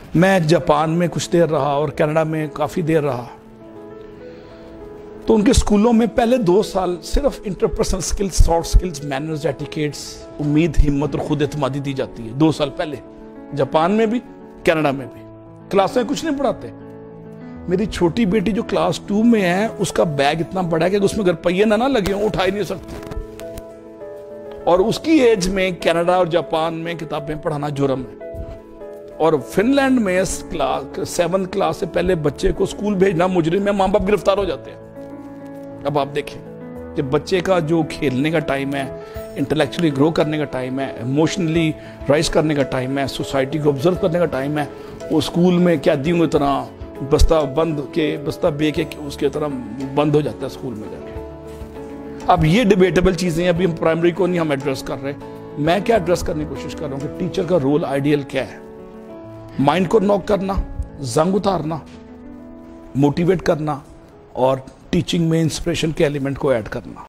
मैं जापान में कुछ देर रहा और कनाडा में काफ़ी देर रहा। तो उनके स्कूलों में पहले 2 साल सिर्फ interpersonal skills, soft skills, manners, etiquettes, उम्मीद, हिम्मत और खुद एतमादी दी जाती है। 2 साल पहले जापान में भी, कनाडा में भी। क्लास में कुछ नहीं पढ़ाते। मेरी छोटी बेटी जो क्लास 2 में है, उसका बैग इतना बड़ा है कि उसमें अगर पहिए ना लगे हों, उठा ही नहीं सकती। और उसकी एज में कनाडा और जापान में किताबें पढ़ाना जुर्म है। और फिनलैंड में 7th क्लास से पहले बच्चे को स्कूल भेजना मुजरिम है, माँ बाप गिरफ्तार हो जाते हैं। अब आप देखें कि बच्चे का जो खेलने का टाइम है, इंटेलेक्चुअली ग्रो करने का टाइम है, इमोशनली राइज करने का टाइम है, सोसाइटी को ऑब्जर्व करने का टाइम है, वो स्कूल में कैदियों की तरह बस्ता बे के उसके तरह बंद हो जाता है स्कूल में जाके। अब ये डिबेटेबल चीजें अभी हम प्राइमरी को नहीं हम एड्रेस कर रहे। मैं क्या एड्रेस करने की कोशिश कर रहा हूँ कि टीचर का रोल आइडियल क्या है। माइंड को नॉक करना, जंग उतारना, मोटिवेट करना और टीचिंग में इंस्पिरेशन के एलिमेंट को ऐड करना।